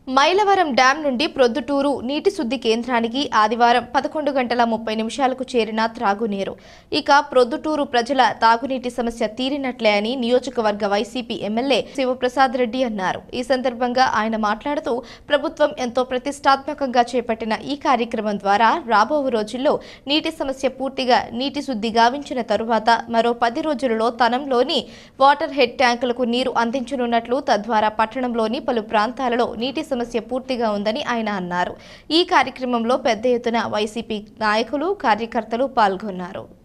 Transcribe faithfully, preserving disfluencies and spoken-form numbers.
Mylavaram dam నుండి ప్రొద్దుటూరు నీటి శుద్ధి కేంద్రానికి ఆదివారం పదకొండు గంటల ముప్పై నిమిషాలకు చేరిన త్రాగునీరు. ఇక ప్రొద్దుటూరు ప్రజల తాగునీటి సమస్య తీరినట్లే అని నియోజకవర్గ వైసీపీ ఎమ్మెల్యే శివప్రసాద్ రెడ్డి అన్నారు. ఈ సందర్భంగా ఆయన మాట్లాడుతూ ప్రభుత్వం ఎంతో ప్రతిష్టాత్మకంగా చేపట్టిన ఈ కార్యక్రమం ద్వారా రాబో రోజుల్లో నీటి సమస్య పూర్తిగా నీటి శుద్ధి గావించిన తరువాత మరో పది రోజులలో తనంలోని వాటర్ హెడ్ ట్యాంకులకు నీరు అందించనున్నట్లు, తద్వారా పట్టణంలోని పలు ప్రాంతాలలో నీటి సమస్య పూర్తిగా ఉందని ఆయన అన్నారు. ఈ కార్యక్రమంలో పెద్ద ఎత్తున వైసీపీ నాయకులు, కార్యకర్తలు పాల్గొన్నారు.